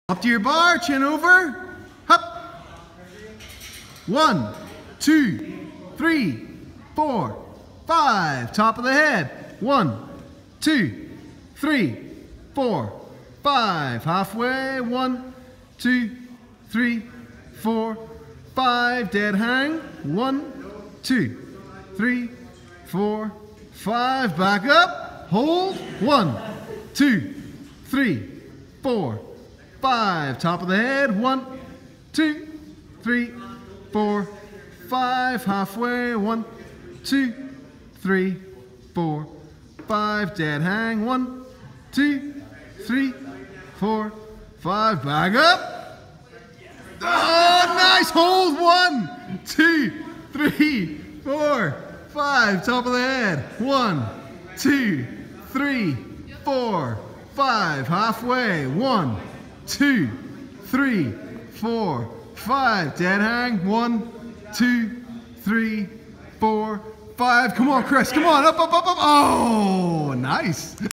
Up to your bar, chin over, up. 1, 2, 3, 4, 5. Top of the head. 1, 2, 3, 4, 5. Halfway. 1, 2, 3, 4, 5. Dead hang. 1, 2, 3, 4, 5. Back up. Hold. 1, 2, 3, 4, 5. Top of the head. 1, 2, 3, 4, 5. Halfway. 1, 2, 3, 4, 5. Dead hang. 1, 2, 3, 4, 5. Back up. Oh, nice. Hold. 1, 2, 3, 4, 5. Top of the head. 1, 2, 3, 4, 5. Halfway. 1, 2, 3, 4, 5. Dead hang. 1, 2, 3, 4, 5. Come on, Chris. Come on. Up, up, up, up. Oh, nice.